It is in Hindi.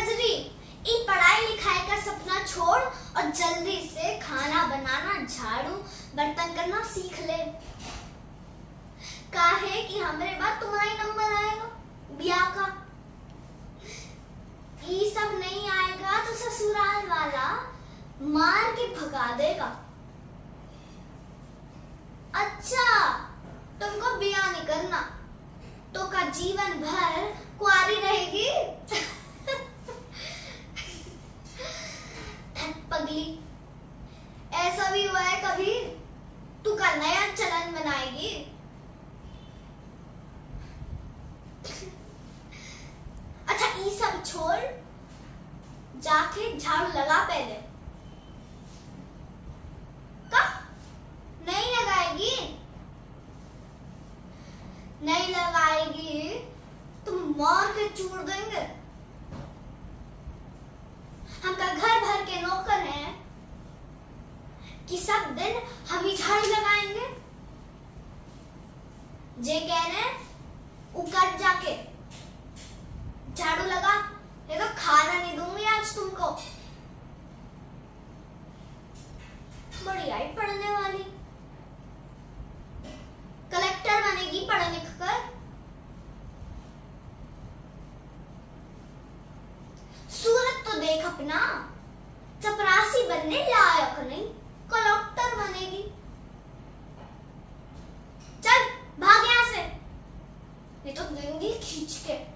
कजरी, ई पढ़ाई लिखाई का सपना छोड़ और जल्दी से खाना बनाना, झाड़ू बर्तन करना सीख ले। काहे कि हमरे बाद तुम्हारा ही नंबर आएगा ब्याह का। ई सब नहीं आएगा तो ससुराल वाला मार के भगा देगा। अच्छा, तुमको ब्याह नहीं करना तो का जीवन भर कुंवारी रहेगी? पगली, ऐसा भी हुआ है कभी? तू का नया चलन बनाएगी? अच्छा, ये सब छोड़, जाके झाड़ू लगा पहले। नहीं लगाएगी? नहीं लगाएगी तो मार के चूड़ देंगे। हम का घर भर के नौकर हैं कि सब दिन हम ही झाड़ू लगाएंगे। जे कहने उकर जाके झाड़ू लगा, ये तो खाना नहीं दूंगी आज तुमको। बड़ी आई पढ़ने वाली, कलेक्टर बनेगी पढ़ लिख कर। सूरत तो देख अपना, चपरासी बनने लायक नहीं, कलेक्टर बनेगी। चल भाग यहाँ से, नहीं तो देंगी खींच के।